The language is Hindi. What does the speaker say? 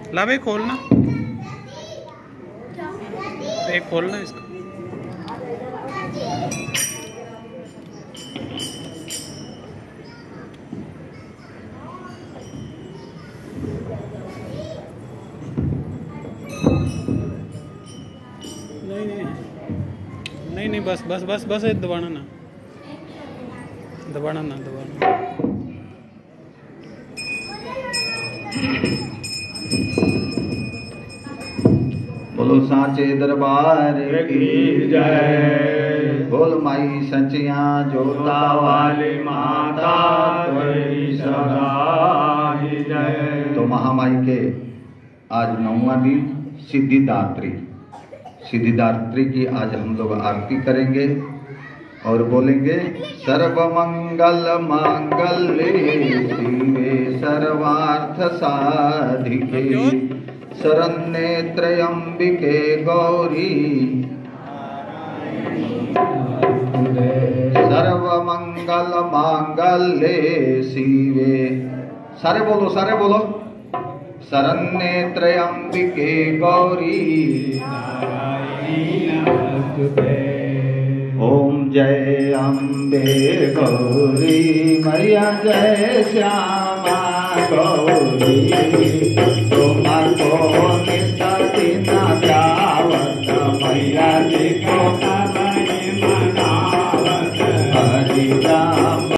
ला भाई खोलना, एक खोलना इसको। नहीं बस बस बस बस दबाना ना, दबाना ना, दबाना। बोलो साचे दरबार की जय। बोल माई सचिया जोता वाली माता तेरी सदा ही जय। तो महामाई के आज 9वां दिन सिद्धिदात्री, सिद्धिदात्री की आज हम लोग आरती करेंगे और बोलेंगे सर्व मंगल मांगल्ये शिवे सर्वार्थ साधिके शरण्ये त्र्यंबिके गौरी सर्व मंगल मांगल्ये शिवे, सारे बोलो शरण्ये त्र्यंबिके गौरी ओम जय अम्बे गौरी मैया जय श्यामा गौरी।